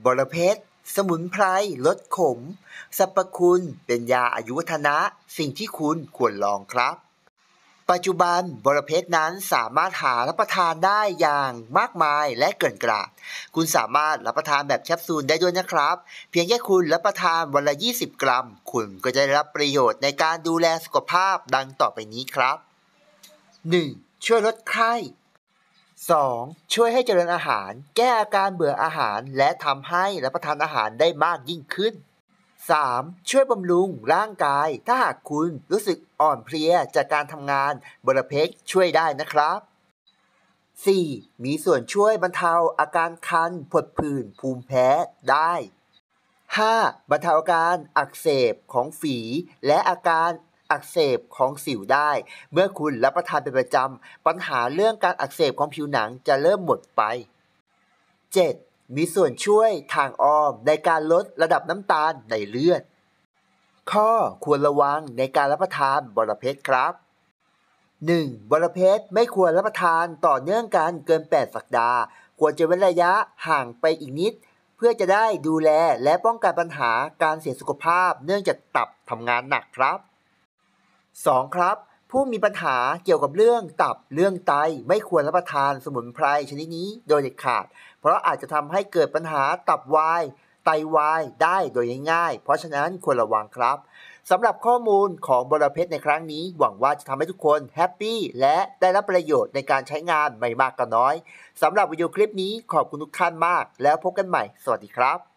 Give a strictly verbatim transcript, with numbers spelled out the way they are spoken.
บรเพชรสมุนไพรลดขมสรรพคุณเป็นยาอายุวัฒนะสิ่งที่คุณควรลองครับปัจจุบันบรเพชรนั้นสามารถหารับประทานได้อย่างมากมายและเกินกราดคุณสามารถรับประทานแบบแคปซูลได้ด้วยนะครับเพียงแค่คุณรับประทานวันละยี่สิบกรัมคุณก็จะได้รับประโยชน์ในการดูแลสุขภาพดังต่อไปนี้ครับ หนึ่ง. ช่วยลดไข้ สอง. ช่วยให้เจริญอาหารแก้อาการเบื่ออาหารและทำให้รับประทานอาหารได้มากยิ่งขึ้น สาม. ช่วยบำรุงร่างกายถ้าหากคุณรู้สึกอ่อนเพลียจากการทำงานบรเพชรช่วยได้นะครับ สี่. มีส่วนช่วยบรรเทาอาการคันผดผื่นภูมิแพ้ได้ ห้า. บรรเทาอาการอักเสบของฝีและอาการอักเสบของสิวได้เมื่อคุณรับประทานเป็นประจำปัญหาเรื่องการอักเสบของผิวหนังจะเริ่มหมดไป เจ็ด. มีส่วนช่วยทางอ้อมในการลดระดับน้ำตาลในเลือดข้อควรระวังในการรับประทานบรเพชรครับ หนึ่ง. บรเพชรไม่ควรรับประทานต่อเนื่องกันเกินแปดสัปดาห์ควรจะเว้นระยะห่างไปอีกนิดเพื่อจะได้ดูแลและป้องกันปัญหาการเสียสุขภาพเนื่องจากตับทำงานหนักครับ สอง. ครับผู้มีปัญหาเกี่ยวกับเรื่องตับเรื่องไตไม่ควรรับประทานสมุนไพรชนิดนี้โดยเด็ดขาดเพราะอาจจะทำให้เกิดปัญหาตับวายไตวายได้โดยง่ายๆเพราะฉะนั้นควรระวังครับสำหรับข้อมูลของบรเพชรในครั้งนี้หวังว่าจะทำให้ทุกคนแฮปปี้และได้รับประโยชน์ในการใช้งานไม่มากก็น้อยสำหรับวิดีโอคลิปนี้ขอบคุณทุกท่านมากแล้วพบกันใหม่สวัสดีครับ